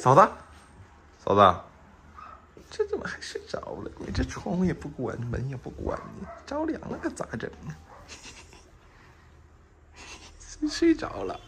嫂子，嫂子，这怎么还睡着了？你这窗户也不关，门也不关的，着凉了可咋整呢？睡着了。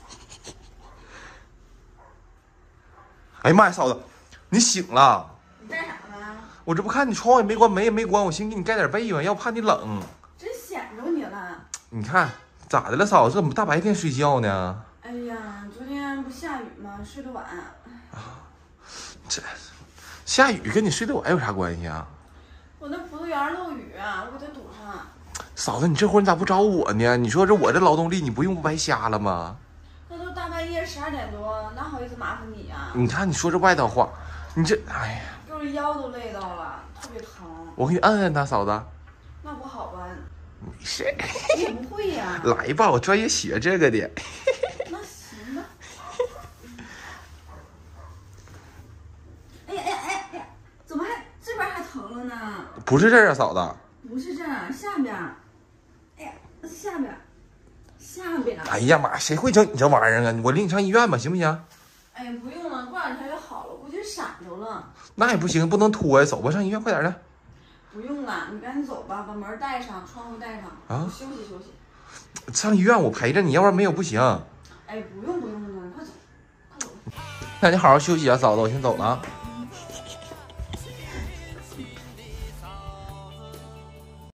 哎呀妈呀，嫂子，你醒了？ 你干啥呢？ 我这不看你窗户也没关，门也没关，我寻思给你盖点被子，要怕你冷。 真显着你了。 你看咋的了，嫂子？怎么大白天睡觉呢？ 哎呀，昨天不下雨吗？睡得晚。 这下雨跟你睡得晚有啥关系啊？ 我那葡萄园漏雨，我给它堵上。 嫂子，你这会儿你咋不找我呢？你说我这劳动力，你不用不白瞎了吗？ 那都大半夜12点多，哪好意思麻烦你呀？ 你看你说这外道话，你这哎呀， 就是腰都累到了，特别疼。 我给你按按他，嫂子。 那不好吧？ 没事， 你也不会呀。 来吧，我专业学这个的。 那行吧。哎呀哎呀哎呀哎呀，怎么还这边还疼了呢？ 不是这儿啊，嫂子。 不是这儿，下边。哎呀，下边。下边。 哎呀妈，谁会整你这玩意儿啊？我领你上医院吧，行不行？ 哎呀，不用了，过2天就好了，估计闪着了。 那也不行，不能拖呀，走吧，上医院，快点的。 不用了，你赶紧走吧，把门带上，窗户带上， 啊， 休息休息。 上医院我陪着你，要不然没有不行。 哎，不用的，快走，快走。 那你好好休息啊，嫂子，我先走了啊。